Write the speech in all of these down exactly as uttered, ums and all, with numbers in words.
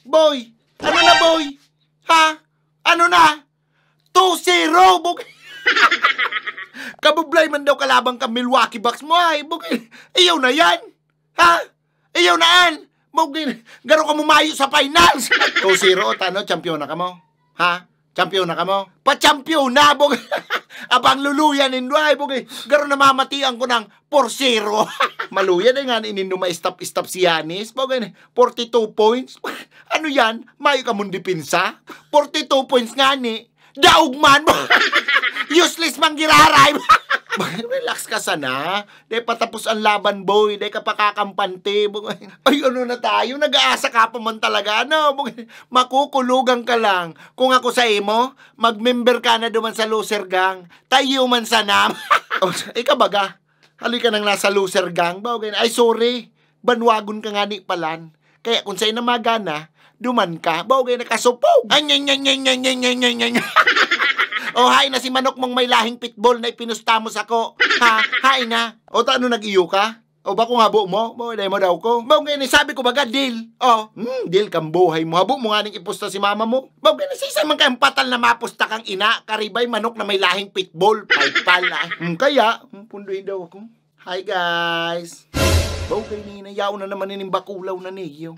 Boy! Ano na, boy? Ha? Ano na? two zero, bugay. Kabublay man daw kalabang ka Milwaukee Bucks mo, ay, bugay. Iyaw na yan. Ha? Iyaw na yan. Bugay. Garo ka mumayo sa finals. two zero, tano, champion na ka mo. Ha? Champion na ka mo? Pa-champion na, bugay. Abang luluyan nindo, ay, bugay. Garo na mamatian ko ng four zero. Maluyan ay nga inindo ma-stop-stop si Yanis. Bugay, forty-two points. Ano yan? Mayo ka mong dipinsa? forty-two points nga ni. Daog man mo. Useless mang giraray. Relax ka sana. Dahil patapos ang laban, boy. Dahil ka pa kakampante. Ay, ano na tayo? Nag-aasa ka pa man talaga. Ano? Makukulugan ka lang. Kung ako sa imo, mag-member ka na duman sa loser gang. Tayo man sana. Ika baga. Halika nang nasa loser gang. Ay, sorry. Banwagon ka nga ni palan. Kaya kung sa'yo na magana, duman ka. Bagay na kasupog. Ay, ny, ny, ny, ny, ny, ny, ny, ny. O, hay na si manok mong may lahing pitbull na ipinustamos ako. Ha? Hay na. O, taano nag-iyo ka? O, ba kung habo mo? Bagay mo daw ko. Bagay na, sabi ko baga, deal. O, hmm, deal kang buhay mo. Habo mo nga ning ipusta si mama mo. Bagay na, sisay man kayong patal na mapusta kang ina. Karibay manok na may lahing pitbull. Paypal, ah. Hmm, kaya, hmm, punduhin daw ako. Hi, guys. Bagay ni, nayaw na naman yung bakulaw na niyo.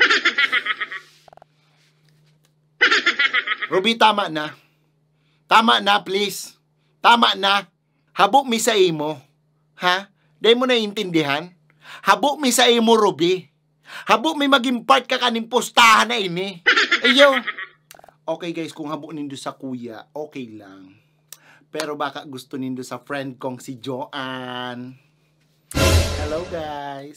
Ruby, tama na. Tama na, please. Tama na. Habo mi sa imo. Ha? Dahil mo naiintindihan? Habo mi sa imo, Ruby. Habo mi maging part ka kaning postahan na ini. Ayo. Okay, guys, kung habo nindo sa kuya, okay lang. Pero baka gusto nindo sa friend kong si Joanne. Hello, guys.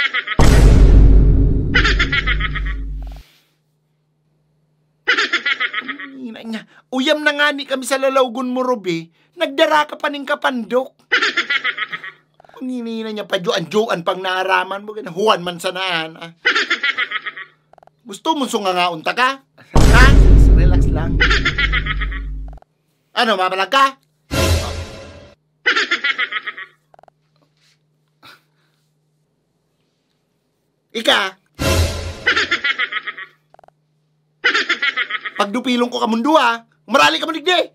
Niya. Uyam na nga ni kami sa lalawgon mo, Ruby. Nagdara ka pa ning kapandok. Panginina niya pa joan-joan pang naaraman mo. Huwan man sanaan. Ah. Gusto mo sungangaon ta ka? Ha? Relax lang. Ano, mapalag ka? Ika? Pagdupilong ko kamundo, ha? Marali ka maligdi.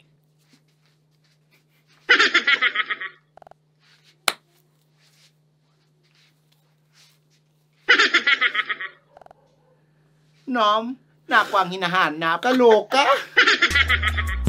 Nom, naku ang hinahanap. Kaloka.